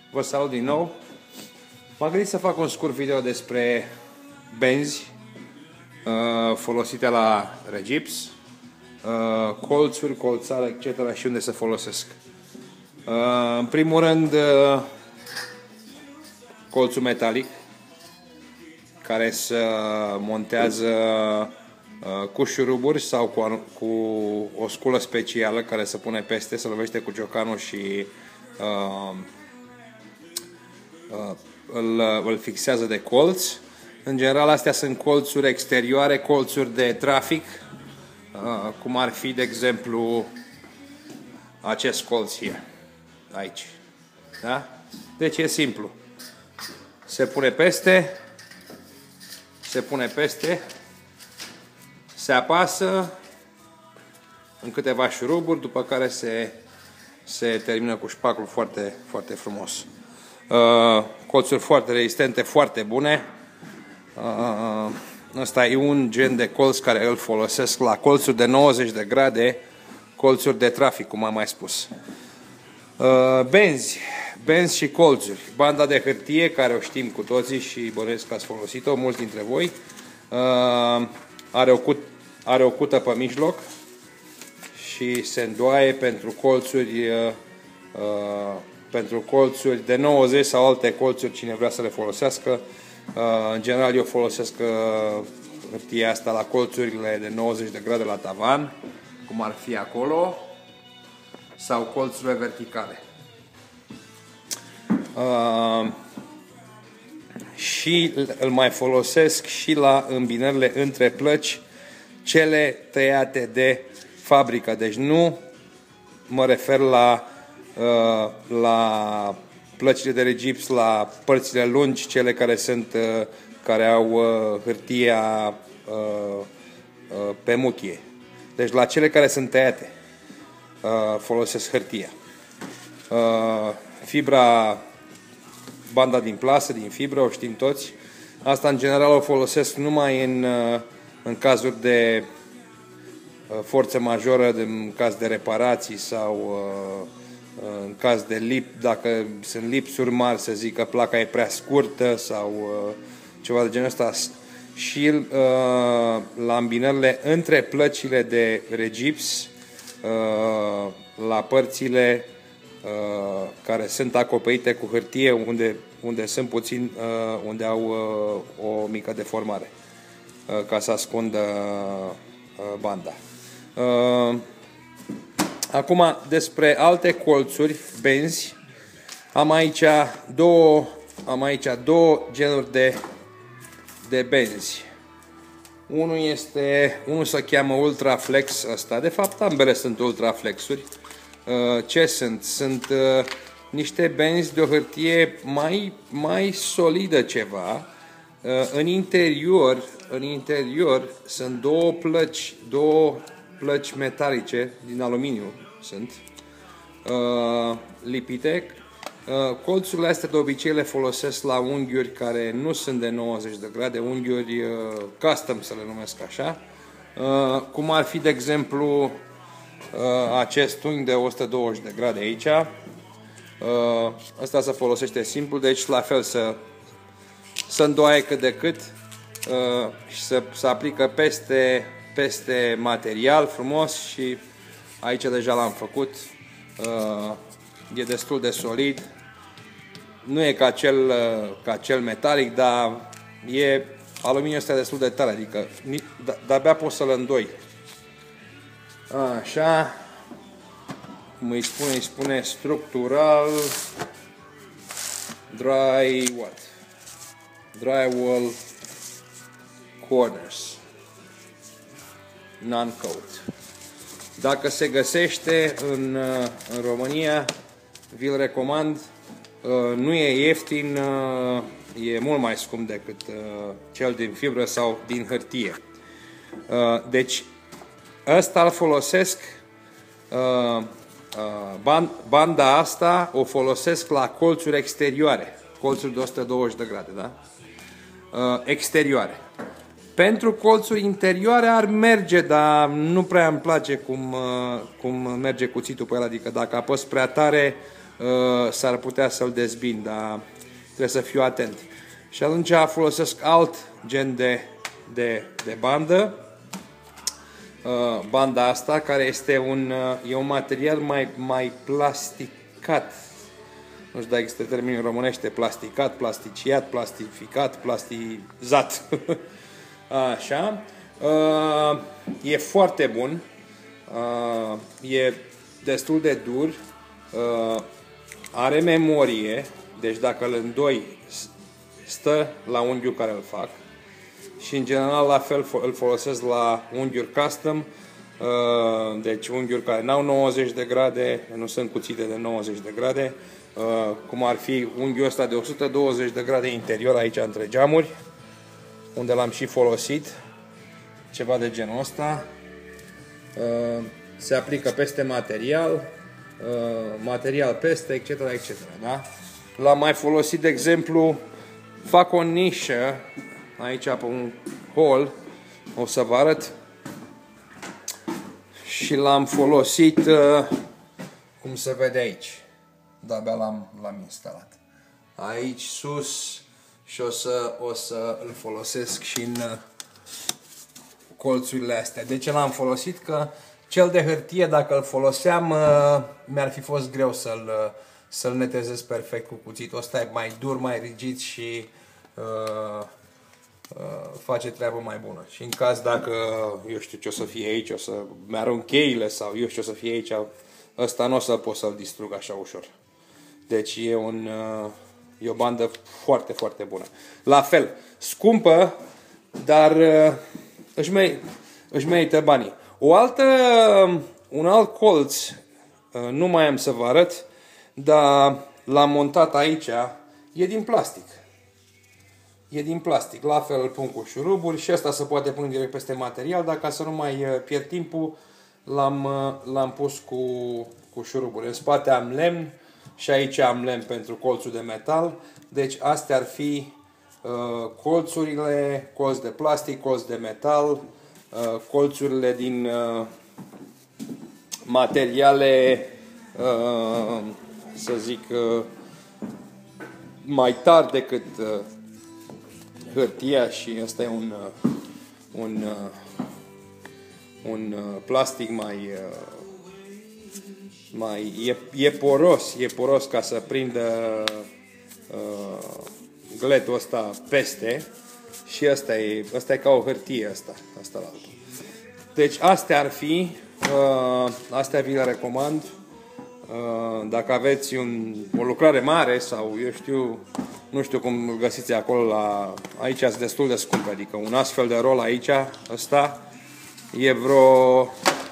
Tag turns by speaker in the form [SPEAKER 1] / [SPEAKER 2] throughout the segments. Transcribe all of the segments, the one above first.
[SPEAKER 1] Vă salut din nou. M-am gândit să fac un scurt video despre benzi folosite la regips, colțuri, colțare, etc. și unde se folosesc. În primul rând, colțul metalic, care se montează cu șuruburi sau cu o sculă specială care se pune peste, se lovește cu ciocanul și îl fixează de colț. În general, astea sunt colțuri exterioare, colțuri de trafic, cum ar fi, de exemplu, acest colț aici. Da? Deci e simplu. Se pune peste, se apasă în câteva șuruburi, după care se termină cu șpacul foarte, foarte frumos. Colțuri foarte rezistente, foarte bune. Ăsta e un gen de colț care îl folosesc la colțuri de 90 de grade, colțuri de trafic, cum am mai spus. Benzi și colțuri. Banda de hârtie, care o știm cu toții și bănuiesc că ați folosit-o, mulți dintre voi, are o cută pe mijloc și se îndoaie pentru colțuri de 90 sau alte colțuri, cine vrea să le folosească. În general, eu folosesc hârtia asta la colțurile de 90 de grade la tavan, cum ar fi acolo, sau colțurile verticale. Și îl mai folosesc și la îmbinările între plăci, cele tăiate de fabrică. Deci nu mă refer la plăcile de regips, la părțile lungi, cele care au hârtia pe muchie. Deci la cele care sunt tăiate folosesc hârtia. Fibra, banda din plasă, din fibră, o știm toți. Asta în general o folosesc numai în cazuri de forță majoră, în caz de reparații sau în caz de dacă sunt lipsuri mari, să zic că placa e prea scurtă sau ceva de genul ăsta. Și la îmbinările între plăcile de regips, la părțile care sunt acoperite cu hârtie, unde sunt puțin, unde au o mică deformare, ca să ascundă banda. Acum, despre alte colțuri, benzi, am aici două genuri de benzi. Unul se cheamă Ultraflex ăsta. De fapt, ambele sunt Ultraflexuri. Ce sunt? Sunt niște benzi de o hârtie mai solidă ceva. În interior sunt două plăci metalice din aluminiu, sunt lipite. Colțurile astea de obicei le folosesc la unghiuri care nu sunt de 90 de grade, unghiuri custom, să le numesc așa, cum ar fi, de exemplu, acest unghi de 120 de grade aici. Asta se folosește simplu, deci la fel să îndoaie cât de cât și să aplică peste material frumos. Și aici deja l-am făcut. E destul de solid. Nu e ca cel metalic, dar aluminiul ăsta destul de tare, adică de-abia poți să-l îndoi. Așa, cum îi spune structural drywall corners, non-coat. Dacă se găsește în România, vi-l recomand. Nu e ieftin, e mult mai scump decât cel din fibră sau din hârtie. Deci, ăsta îl folosesc, banda asta o folosesc la colțuri exterioare, colțuri de 120 de grade, da? Exterioare. Pentru colțuri interioare ar merge, dar nu prea îmi place cum merge cuțitul pe el, adică dacă apăs prea tare, s-ar putea să-l dezbin, dar trebuie să fiu atent. Și atunci folosesc alt gen de bandă. Banda asta, care este un material mai plasticat. Nu știu dacă este termenul românește, plasticat, plasticiat, plastificat, plastizat. Așa. E foarte bun. E destul de dur. Are memorie. Deci dacă îl îndoi, stă la unghiul care îl fac. Și în general la fel îl folosesc la unghiuri custom. Deci unghiuri care n-au 90 de grade, nu sunt cuțite de 90 de grade. Cum ar fi unghiul ăsta de 120 de grade interior aici între geamuri, unde l-am și folosit, ceva de genul ăsta. Se aplică peste material, material peste, etc. etc. Da? L-am mai folosit, de exemplu, fac o nișă aici pe un hol, o să vă arăt, și l-am folosit, cum se vede aici. De-abia l-am instalat. Aici sus și o să îl folosesc și în colțurile astea. De ce l-am folosit? Că cel de hârtie, dacă îl foloseam, mi-ar fi fost greu să-l netezez perfect cu cuțitul. Ăsta e mai dur, mai rigid și face treabă mai bună. Și în caz dacă, eu știu ce o să fie aici, o să mi-arunc cheile sau eu știu ce o să fie aici, ăsta nu o să pot să-l distrug așa ușor. Deci e o bandă foarte, foarte bună. La fel, scumpă, dar își merită banii. Un alt colț, nu mai am să vă arăt, dar l-am montat aici, e din plastic. E din plastic. La fel îl pun cu șuruburi și ăsta se poate pune direct peste material, dar ca să nu mai pierd timpul, l-am pus cu șuruburi. În spate am lemn și aici am lemn pentru colțul de metal. Deci astea ar fi colțurile, colț de plastic, colț de metal, colțurile din materiale, să zic, mai tari decât hârtia, și ăsta e un plastic e poros ca să prindă gletul ăsta peste, și ăsta e ca o hârtie asta la altul. Deci astea ar fi, astea vi le recomand. Dacă aveți o lucrare mare sau eu știu, nu știu cum îl găsiți acolo, aici sunt destul de scump, adică un astfel de rol aici, ăsta, e vreo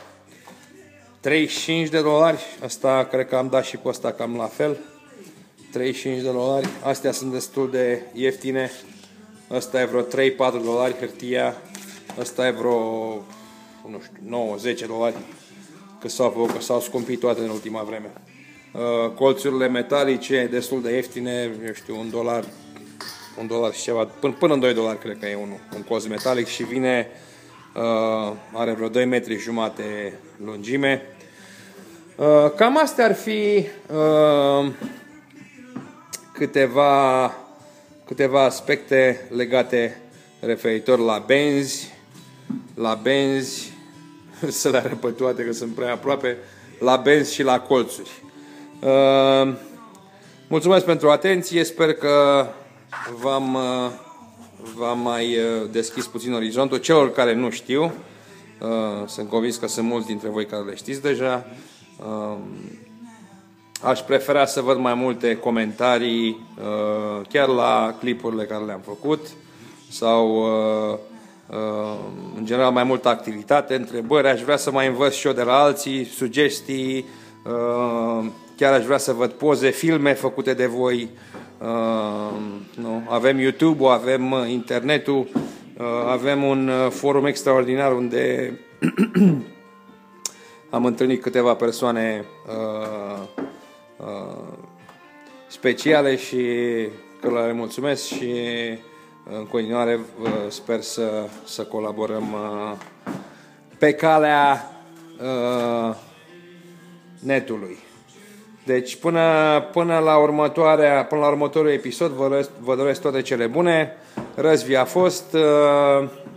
[SPEAKER 1] 35 de dolari, asta cred că am dat și pe ăsta cam la fel, 35 de dolari, astea sunt destul de ieftine, ăsta e vreo 3-4 dolari hârtia, ăsta e vreo, nu știu, 9-10 dolari, că s-au scumpit toate în ultima vreme. Colțurile metalice destul de ieftine, eu știu, un dolar și ceva, până în 2 dolari cred că e un colț metalic și vine, are vreo 2 metri jumate lungime. Cam astea ar fi câteva aspecte legate referitor la benzi, să le arăt pe toate că sunt prea aproape, la benzi și la colțuri. Mulțumesc pentru atenție, sper că v-am mai deschis puțin orizontul. Celor care nu știu, sunt convins că sunt mulți dintre voi care le știți deja. Aș prefera să văd mai multe comentarii chiar la clipurile care le-am făcut sau în general mai multă activitate, întrebări, aș vrea să mai învăț și eu de la alții, sugestii, chiar aș vrea să văd poze, filme făcute de voi. Nu? Avem YouTube-ul, avem internetul, avem un forum extraordinar unde am întâlnit câteva persoane speciale și cărora le mulțumesc și în continuare sper să colaborăm pe calea netului. Deci până la următorul episod vă doresc toate cele bune. Răzvi a fost.